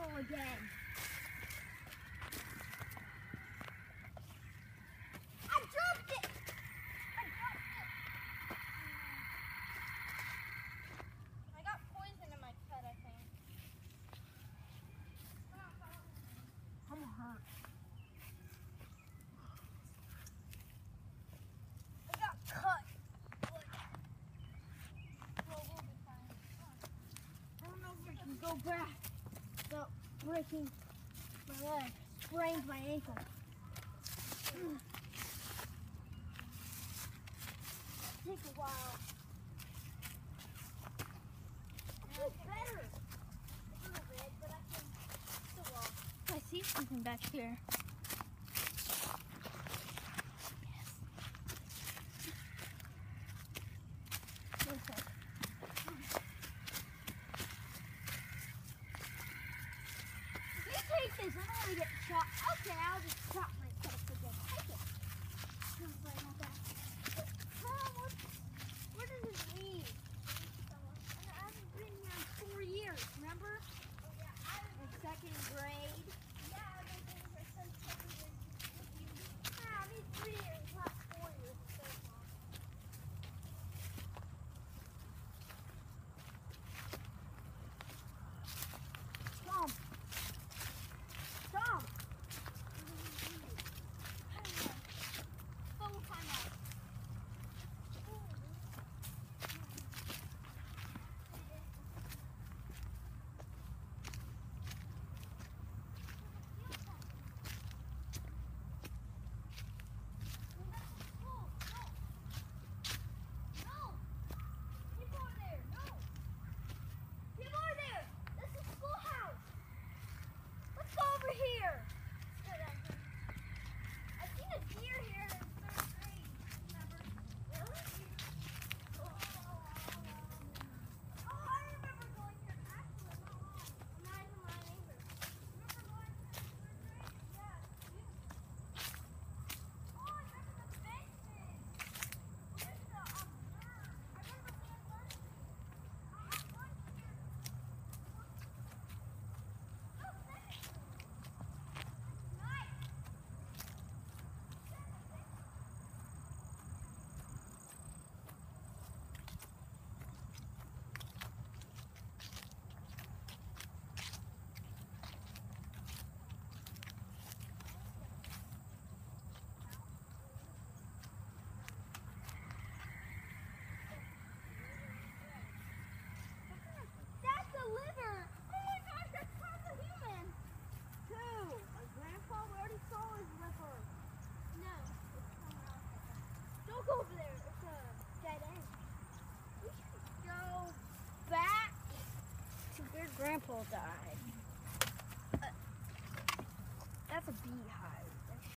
ankle again. I dropped it! I got poison in my cut, I think. I'm hurt. I got cut. Well, we'll be fine. I don't know if I can go back without breaking my leg. Sprained my ankle. Take a while. It's better. A little bit, but I can still walk. I see something back here. Yes. Okay. You take this. I don't want to get shot. Okay, I'll just chop myself again. Take it. What does this mean? I haven't been here in 4 years, remember? Oh, yeah. In second grade. Yeah, I've been here since second grade. I mean 3 years, not 4 years. Tom. Tom. Full time out. Go over there. It's a dead end. We should go back to where Grandpa died. That's a beehive.